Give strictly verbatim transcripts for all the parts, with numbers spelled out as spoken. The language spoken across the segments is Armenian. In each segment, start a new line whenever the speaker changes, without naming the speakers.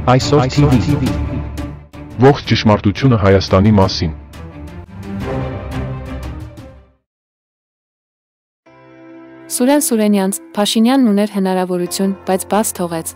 Այսօր T V
Ողջ ճշմարտությունը Հայաստանի մասին։
Սուրեն Սուրենյանց, Փաշինյանն ուներ հնարավորություն, բայց բաց թողեց։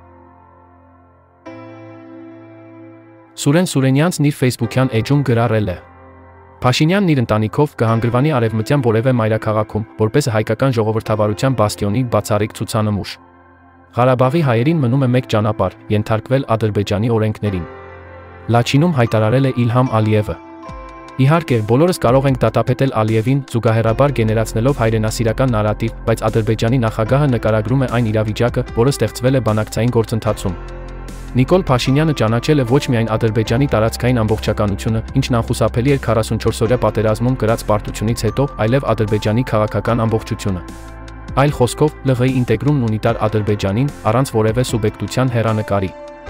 Սուրեն Սուրենյանցն իր Facebook-յան էջում գրառել է. Փաշինյանն իր ընտանիքով կհանգրվանի արևմտյան որևէ մայրաքաղաքում, որպես հայկական ժողովրդավարության բաստիոնի բացառիկ ցուցանմուշ։ Ղարաբաղի հայերին մնում է մեկ ճանապարհ՝ ենթարկվել Ադրբեջանի օրենքներին։ Լաչինում հայտարարել է Իլհամ Ալիևը։ Իհարկե, բոլորս կարող ենք դատապետել Ալիևին, զուգահեռաբար գեներացնելով հայրենասիրական նարատիվ, բայց Ադրբեջանի նախագահը նկարագրում է այն իրավիճակը, որը ստեղծվել է բանակցային գործընթացում։ Նիկոլ Փաշինյանը ճանաչել է ոչ միայն Ադրբեջանի տարածքային ամբողջականությունը, ինչն անխուսափելի էր քառասունչորսօրյա պատերազմում կրած պարտությունից հետո, այլև Ադրբեջանի քաղաքական ամբողջությունը։ Այլ խոսքով, ԼՂ-ի ինտեգրումն ունիտար Ադրբեջանին, առանց որևէ սուբյեկտության հեռանկարի։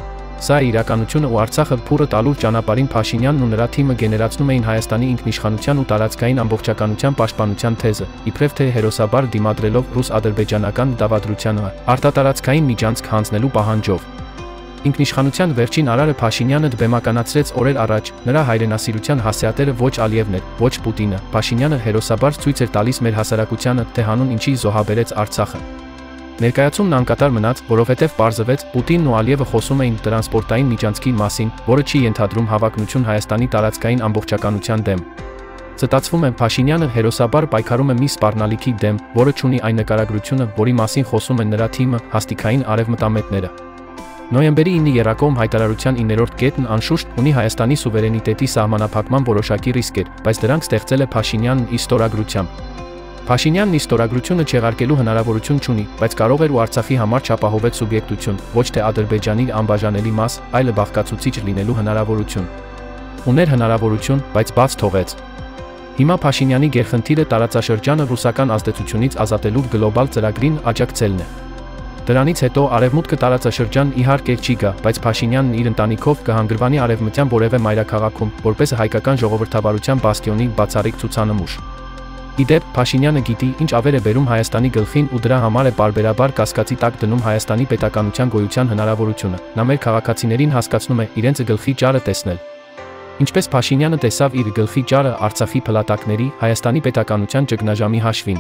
Սա է իրականությունը ու Արցախը փուռը տալու ճանապարհին Փաշինյանն ու նրա թիմը գեներացնում էին Հայաստանի ինքնիշխանության ու տարածքային ամբողջականության պաշտպանության թեզը, իբրև թե հերոսաբար դիմադրելով ռուս-ադրբեջանական դավադրությանը, արտատարածքային միջանցք հանձնելու պահանջով։ Ինքնիշխանության վերջին արարը Փաշինյանը դբեմականացրեց օրեր առաջ, նրա հայրենասիրության հասցեատերը ոչ Ալիևն էր, ոչ Պուտինը, Փաշինյանը հերոսաբար ցույց էր տալիս մեր հասարակությանը, թե հանուն ինչի զոհաբերեց Արցախը։ Ներկայացումն անկատար մնաց, որովհետև պարզվեց, Պուտինն ու Ալիևը խոսում էին տրանսպորտային միջանցքի մասին, որը չի ենթադրում հավակնություն Հայաստանի տարածքային ամբողջականության դեմ։ Ցտածվում է, Փաշինյանը հերոսաբար պայքարում է մի սպառնալիքի դեմ, որը չունի այն նկարագրությունը, որի մասին խոսում են նրա թիմը, հաստիկային արևմտամետները։ Նոյեմբերի ինը եռակողմ հայտարարության իններորդ կետն անշուշտ ունի Հայաստանի սուվերենիտետի սահմանափակման որոշակի ռիսկեր, բայց դրանք ստեղծել է Փաշինյանն իր ստորագրությամբ։ Փաշինյանն իր ստորագրությունը չեղարկելու հնարավորություն չունի, բայց կարող էր ու Արցախի համար չապահովեց սուբյեկտություն, ոչ թե Ադրբեջանի անբաժանելի մաս, այլ բաղկացուցիչ լինելու հնարավորություն։ Ուներ հնարավորություն, բայց բաց թողեց։ Հիմա Փաշինյանի գերխնդիրը տարածաշրջանը ռուսական ազդեցությունից ազատելու գլոբալ ծրագրին աջակցելն է։ Դրանից հետո արևմուտքը տարածաշրջան իհարկե չի գա, բայց Փաշինյանն իր ընտանիքով կհանգրվանի արևմտյան որևէ մայրաքաղաքում, որպես հայկական ժողովրդավարության բաստիոնի բացառիկ ցուցանմուշ։ Իդեպ, Փաշինյանը գիտի, ինչ ավեր է բերում Հայաստանի գլխին ու դրա համար է պարբերաբար կասկածի տակ դնում Հայաստանի պետականության գոյության հնարավորությունը։ Նա մեր քաղաքացիներին հասկացնում է իրենց գլխի ճարը տեսնել։ Ինչպես Փաշինյանը տեսավ իր գլխի ճարը Արցախի փլատակների, Հայաստանի պետականության ճգնաժամի հաշվին։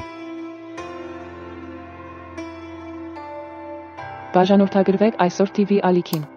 Բաժանորդագրվեք այսօր T V ալիքին։